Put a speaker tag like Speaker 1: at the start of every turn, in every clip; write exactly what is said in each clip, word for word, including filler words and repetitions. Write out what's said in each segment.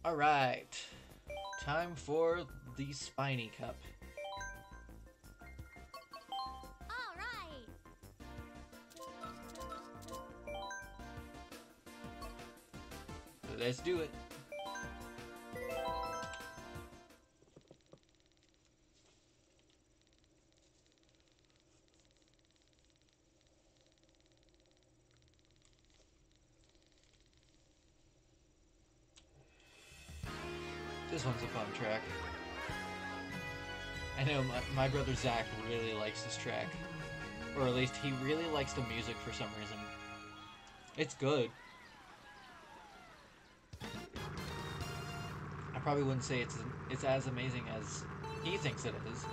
Speaker 1: Alright. Time for the Spiny Cup.
Speaker 2: Alright.
Speaker 1: Let's do it. This one's a fun track. I know my, my brother Zach really likes this track. Or at least he really likes the music for some reason. It's good. I probably wouldn't say it's it's as amazing as he thinks it is.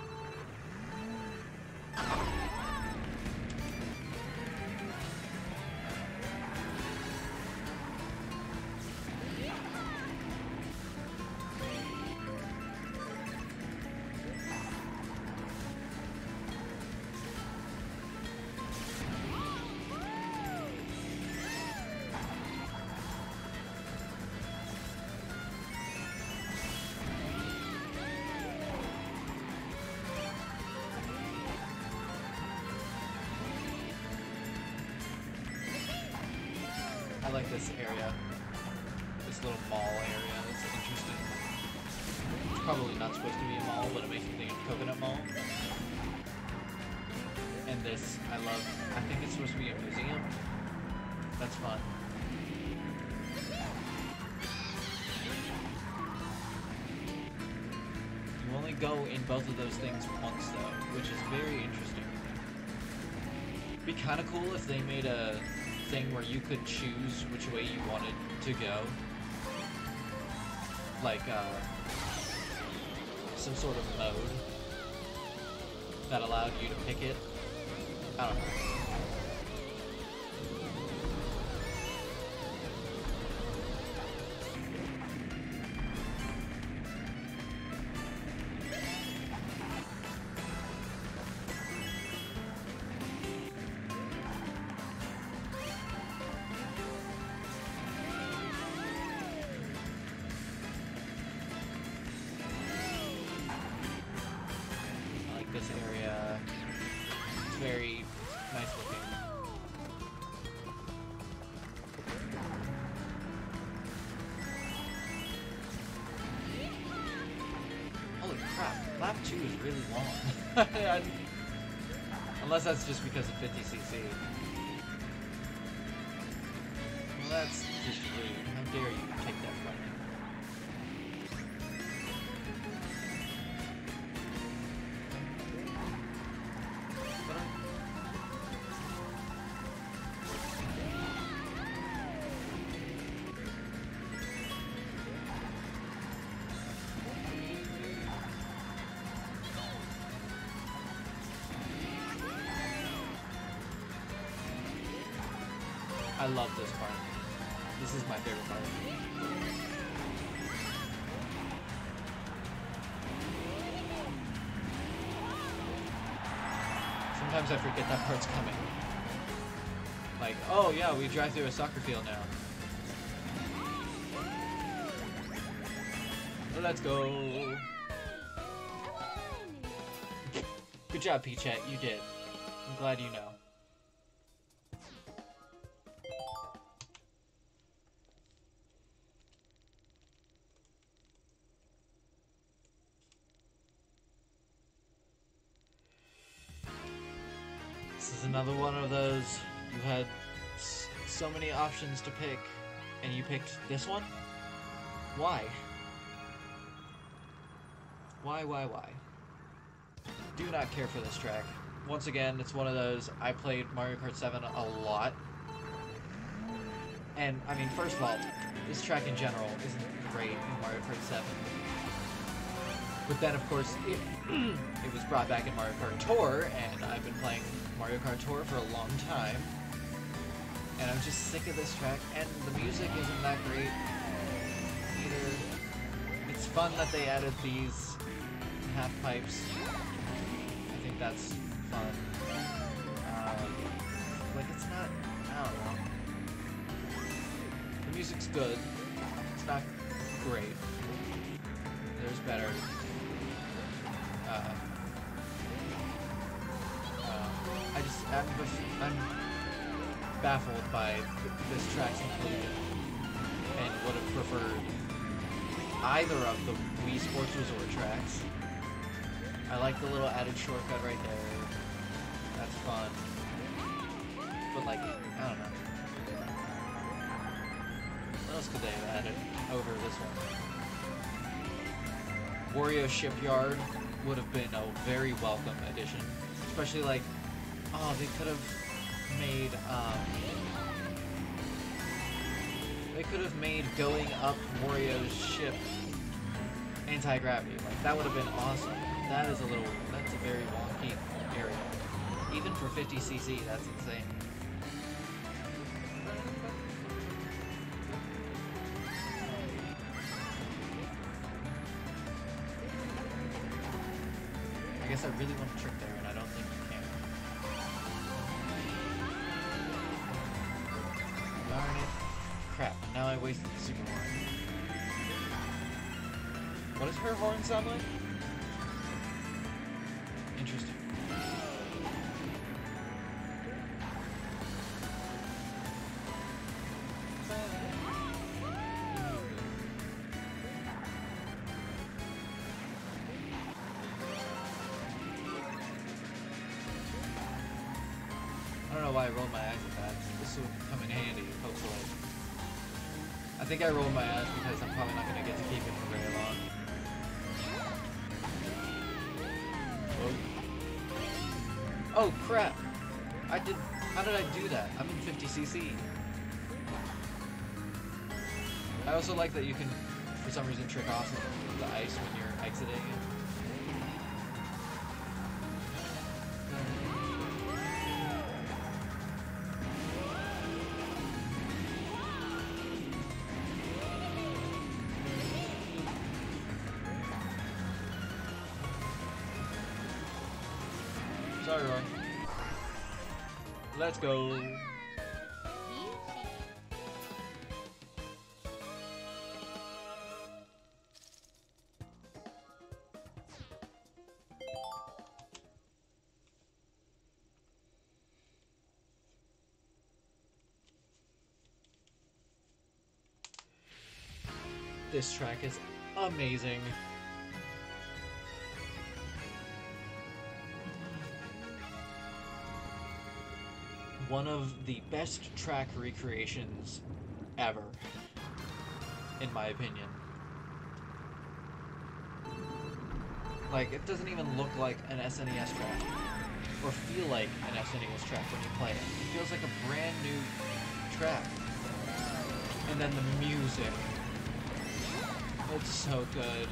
Speaker 1: I like this area. This little mall area. It's interesting. It's probably not supposed to be a mall, but it makes me think of Coconut Mall. And this, I love. I think it's supposed to be a museum. That's fun. You only go in both of those things once, though, which is very interesting. It'd be kind of cool if they made a thing where you could choose which way you wanted to go, like uh, some sort of mode that allowed you to pick it. I don't know. This area, it's very nice looking. Holy crap, lap two is really long. Unless that's just because of fifty C C. Well, that's just rude. How dare you take that from me? I love this part. This is my favorite part. Sometimes I forget that part's coming. Like, oh yeah, we drive through a soccer field now. Let's go. Good job, Peachette. You did. I'm glad you know. This is another one of those, you had s so many options to pick, and you picked this one? Why? Why, why, why? Do not care for this track. Once again, it's one of those, I played Mario Kart seven a lot. And, I mean, first of all, this track in general isn't great in Mario Kart seven. But then, of course, it, it was brought back in Mario Kart Tour, and I've been playing Mario Kart Tour for a long time. And I'm just sick of this track, and the music isn't that great either. It's fun that they added these half pipes. I think that's fun. Um, like, it's not, I don't know. The music's good. It's not great. There's better. Uh, uh, I just I'm, bef- I'm baffled by th this track's inclusion, and would have preferred either of the Wii Sports Resort tracks. I like the little added shortcut right there. That's fun. But like, I don't know. What else could they have added over this one? Wario Shipyard would have been a very welcome addition. Especially like, oh, they could have made, um... they could have made going up Wario's ship anti-gravity. Like, that would have been awesome. That is a little, that's a very wonky area. Even for fifty C C, that's insane. I guess I really want to trick there, and I don't think you can. Darn it. Crap, now I wasted the super horn. What does her horn sound like? Interesting. I don't know why I rolled my eyes at that. This will come in handy, hopefully. I think I rolled my eyes because I'm probably not going to get to keep it for very long. Whoa. Oh crap! I did. How did I do that? I'm in fifty C C. I also like that you can, for some reason, trick off the ice when you're exiting it. Sorry, Roy. Let's go. This track is amazing. One of the best track recreations ever, in my opinion. Like, it doesn't even look like an S N E S track, or feel like an S N E S track when you play it. It feels like a brand new track. And then the music. It's so good.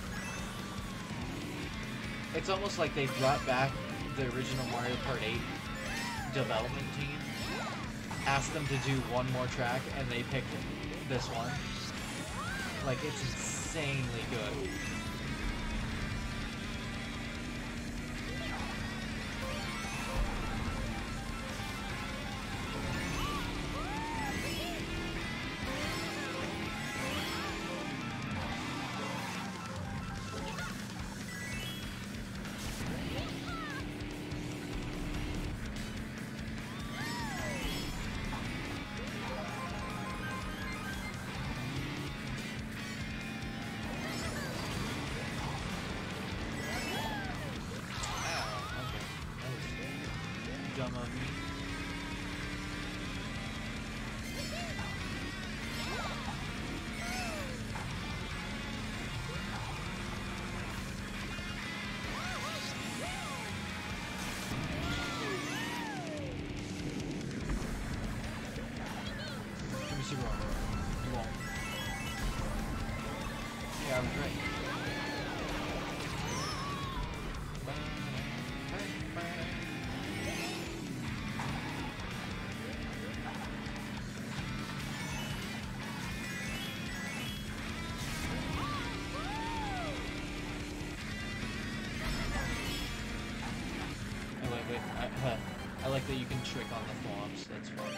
Speaker 1: It's almost like they brought back the original Mario Kart eight development team, asked them to do one more track, and they picked this one. Like, it's insanely good. Dumb of me. Give me super armor. You won't. Yeah, I was right. I, uh, I like that you can trick on the thwomps, that's fun.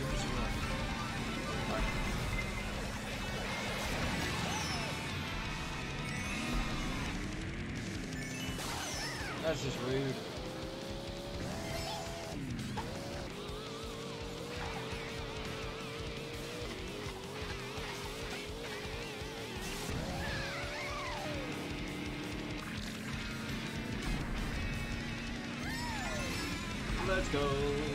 Speaker 1: Give me some room. Darn it. That's just rude. Let's go.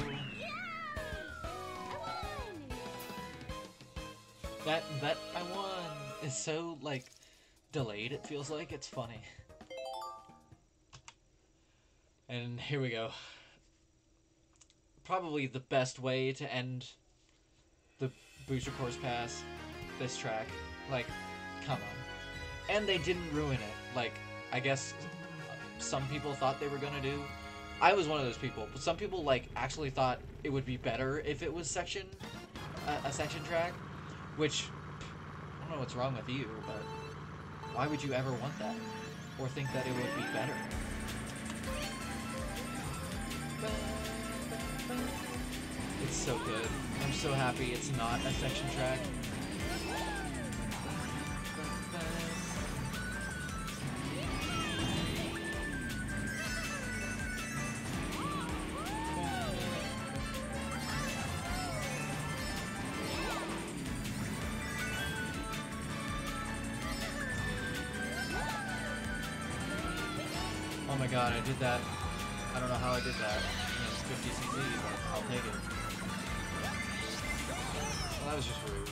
Speaker 1: That that I won is so like delayed. It feels like it's funny. And here we go. Probably the best way to end the Booster Course Pass, this track. Like, come on. And they didn't ruin it. Like, I guess some people thought they were gonna do. I was one of those people, but some people like actually thought it would be better if it was section, uh, a section track, which I don't know what's wrong with you, but why would you ever want that or think that it would be better? It's so good. I'm so happy it's not a section track. Oh my god, I did that. I don't know how I did that. It's fifty C C, but I'll take it. Well, that was just rude.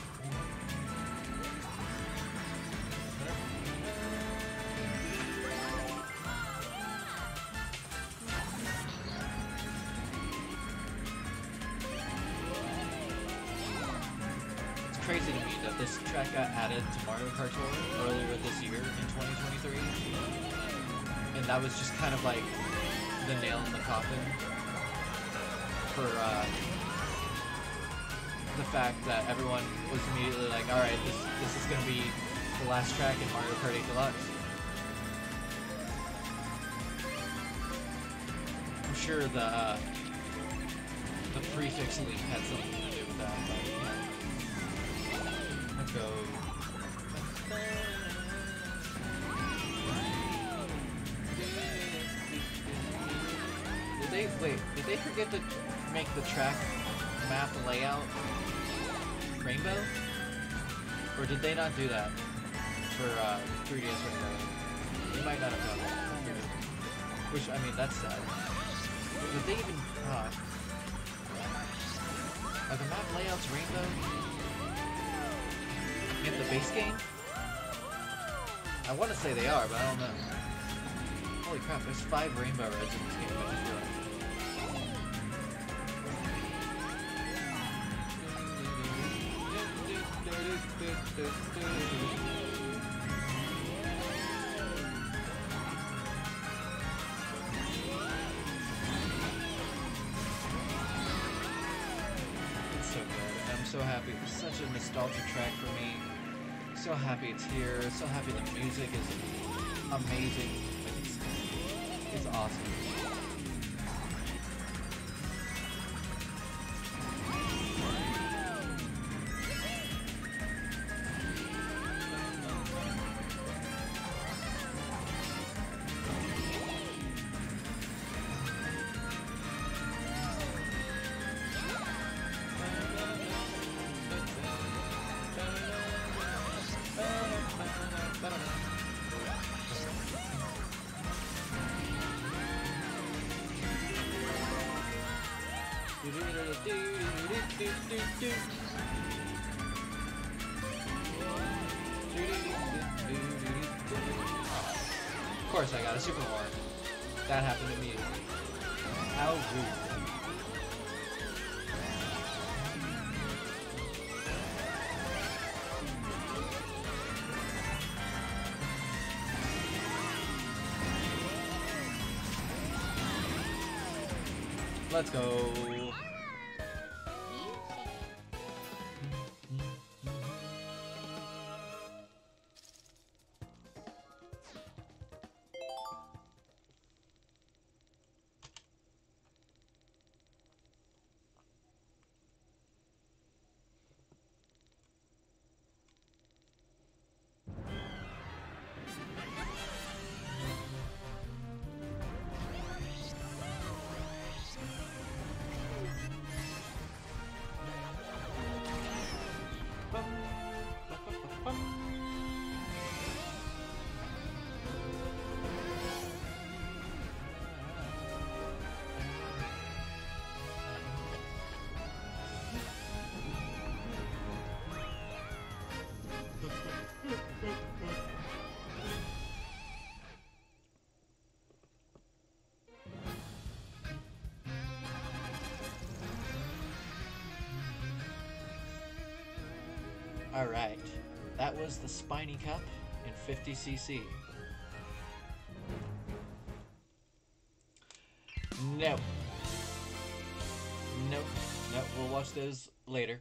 Speaker 1: It's crazy to me that this track got added to Mario Kart Tour earlier this year in twenty twenty-three. And that was just kind of like the nail in the coffin for uh, the fact that everyone was immediately like, alright, this, this is going to be the last track in Mario Kart eight Deluxe. I'm sure the, uh, the prefix leak had something to do with that, but yeah. Let's go. Did they, wait, did they forget to make the track map layout rainbow? Or did they not do that for uh, three D S Rainbow? They might not have done that. Which, I mean, that's sad. Did they even, uh, are the map layouts rainbow in the base game? I want to say they are, but I don't know. Holy crap, there's five rainbow reds in this game, I just realized. It's so good, and I'm so happy. It's such a nostalgia track for me. So happy it's here. So happy the music is amazing. It's, it's awesome. Of course I got a super horn. That happened immediately. How rude. Let's go. Alright, that was the Spiny Cup in fifty C C. No. Nope. Nope, we'll watch those later.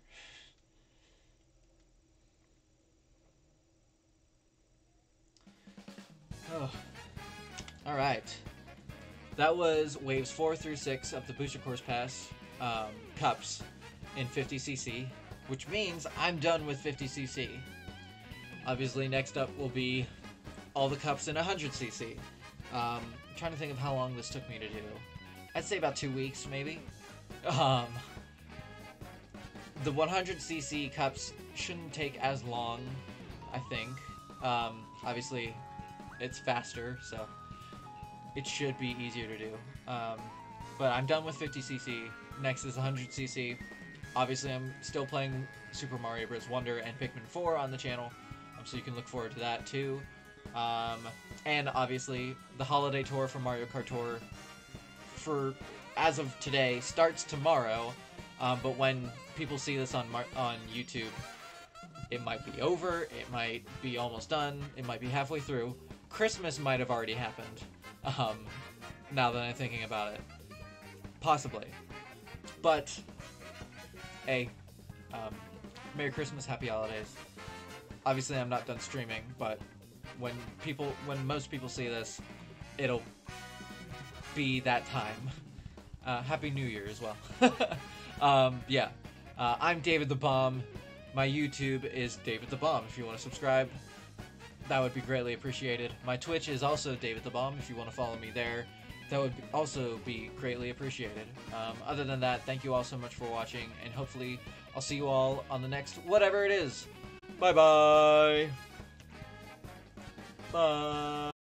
Speaker 1: Oh. Alright. That was waves four through six of the Booster Course Pass um, cups in fifty C C, which means I'm done with fifty C C. Obviously, next up will be all the cups in one hundred C C. Um, I'm trying to think of how long this took me to do. I'd say about two weeks, maybe. Um, the one hundred C C cups shouldn't take as long, I think. Um, obviously, it's faster, so it should be easier to do. Um, but I'm done with fifty C C. Next is one hundred C C. Obviously, I'm still playing Super Mario Bros. Wonder and Pikmin four on the channel, um, so you can look forward to that too. Um, and obviously, the holiday tour for Mario Kart Tour, for as of today, starts tomorrow. Um, but when people see this on Mar on YouTube, it might be over. It might be almost done. It might be halfway through. Christmas might have already happened. Um, now that I'm thinking about it, possibly. But hey, um, Merry Christmas, Happy Holidays. Obviously, I'm not done streaming, but when people, when most people see this, it'll be that time. Uh, Happy New Year as well. um, yeah, uh, I'm David the Bomb. My YouTube is David the Bomb. If you want to subscribe, that would be greatly appreciated. My Twitch is also David the Bomb. If you want to follow me there, that would also be greatly appreciated. Um, other than that, thank you all so much for watching, and hopefully I'll see you all on the next whatever it is. Bye-bye. Bye.